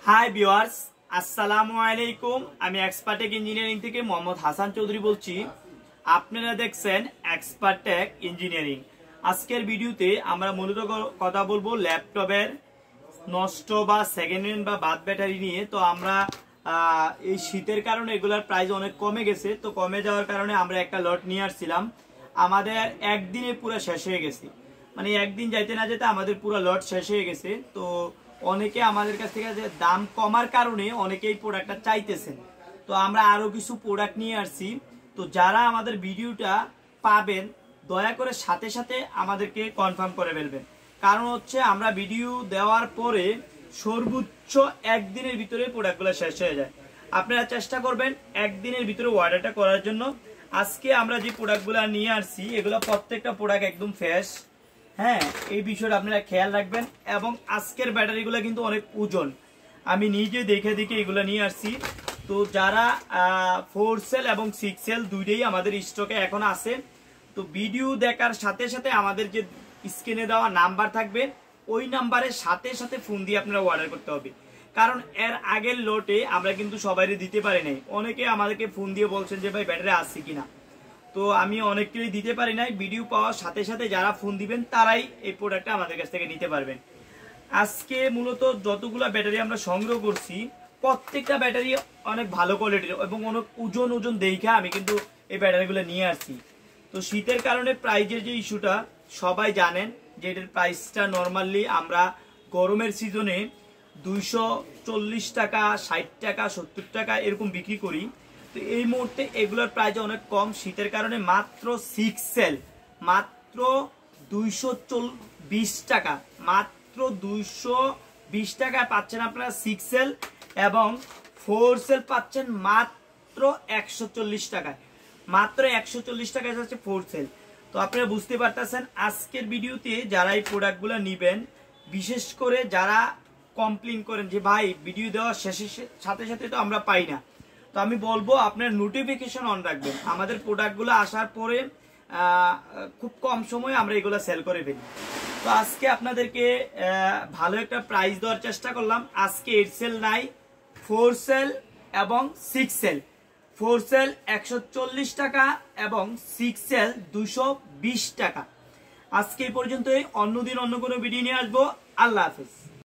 Hi viewers, আসসালামু আলাইকুম। আমি এক্সপার্টেক ইঞ্জিনিয়ারিং থেকে মোহাম্মদ হাসান চৌধুরী বলছি। আপনারা দেখছেন এক্সপার্টেক ইঞ্জিনিয়ারিং। আজকের ভিডিওতে আমরা মূলত কথা বলবো ল্যাপটপের নষ্ট বা সেকেন্ড হ্যান্ড বা বাদ ব্যাটারি নিয়ে। তো আমরা এই শীতের কারণে এগুলার প্রাইস অনেক কমে গেছে। তো কমে যাওয়ার কারণে আমরা একটা লট নিয়ে আসছিলাম। আমাদের একদিনে পুরো শেষ হয়ে গেছে, মানে একদিন যাইতে না যেতে আমাদের পুরো লট শেষ হয়ে গেছে। তো অনেকে আমাদের কাছ থেকে যে দাম কমার কারণে অনেকেই প্রোডাক্টটা চাইতেছেন। তো আমরা আরো কিছু প্রোডাক্ট নিয়ে আসছি। তো যারা আমাদের ভিডিওটা পাবেন দয়া করে সাথে সাথে আমাদেরকে কনফার্ম করে ফেলবেন। কারণ হচ্ছে আমরা ভিডিও দেওয়ার পরে সর্বোচ্চ একদিনের ভিতরে প্রোডাক্টগুলো শেষ হয়ে যায়। আপনারা চেষ্টা করবেন একদিনের ভিতরে অর্ডারটা করার জন্য। আজকে আমরা যে প্রোডাক্টগুলো নিয়ে আসছি এগুলো প্রত্যেকটা প্রোডাক্ট একদম ফ্রেশ। হ্যাঁ, এই বিষয়টা আপনারা খেয়াল রাখবেন। এবং আজকের ব্যাটারিগুলো কিন্তু অনেক ওজন, আমি নিজে দেখে দেখে এগুলো নিয়ে আসছি। তো যারা 4 সেল এবং 6 সেল দুইটাই আমাদের স্টকে এখন আছে। তো ভিডিও দেখার সাথে সাথে আমাদের যে স্ক্রিনে দেওয়া নাম্বার থাকবে ওই নাম্বারের সাথে সাথে ফোন দিয়ে আপনারা অর্ডার করতে হবে। কারণ এর আগের লটে আমরা কিন্তু সবাইকে দিতে পারি নাই। অনেকে আমাদেরকে ফোন দিয়ে বলছেন যে ভাই ব্যাটারি আসছে কিনা। তো আমি অনেককেই দিতে পারি নাই। ভিডিও পাওয়ার সাথে সাথে যারা ফোন দিবেন তারাই এই প্রোডাক্টটা আমাদের কাছ থেকে নিতে পারবেন। আজকে মূলত যতগুলো ব্যাটারি আমরা সংগ্রহ করছি প্রত্যেকটা ব্যাটারি অনেক ভালো কোয়ালিটির এবং অনেক ওজন দেখে আমি কিন্তু এই ব্যাটারিগুলো নিয়ে আসছি। তো শীতের কারণে প্রাইজের যে ইস্যুটা সবাই জানেন যে এটার প্রাইসটা নর্মালি আমরা গরমের সিজনে 240 টাকা, 60 টাকা, 70 টাকা এরকম বিক্রি করি। তো এই মুহূর্তে এগুলোর প্রাইস অনেক কম। শীতের কারণে মাত্র 6 সেল মাত্র 220 টাকা, মাত্র 220 টাকায় পাচ্ছেন আপনারা 6 সেল, এবং 4 সেল পাচ্ছেন মাত্র 140 টাকায়। মাত্র 140 টাকায় যাচ্ছে 4 সেল। তো আপনারা বুঝতে পারতেছেন আজকের ভিডিওতে যারা এই প্রোডাক্টগুলো নেবেন, বিশেষ করে যারা কমপ্লেইন করেন যে ভাই ভিডিও দেওয়ার সাথে সাথে তো আমরা পাই না, তো আমি বলবো আপনার নোটিফিকেশন অন রাখবেন। আমাদের প্রোডাক্টগুলো আসার পরে খুব কম সময়ে আমরা এগুলো সেল করে ফেলি। তো আজকে আপনাদেরকে ভালো একটা প্রাইস দেওয়ার চেষ্টা করলাম। আজকে 8 সেল নাই, 4 সেল এবং 6 সেল। 4 সেল 140 টাকা এবং 6 সেল 220 টাকা। আজকে এই পর্যন্তই। অন্যদিন অন্য কোনো ভিডিও নিয়ে আসবো। আল্লাহ হাফেজ।